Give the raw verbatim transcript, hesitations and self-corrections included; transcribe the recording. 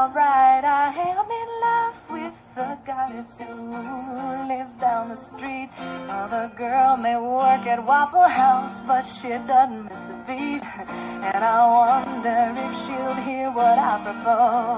alright. I am in love with the goddess who lives down the street. Other girl may work at Waffle House, but she doesn't miss a beat. And I wonder if she'll hear what I propose.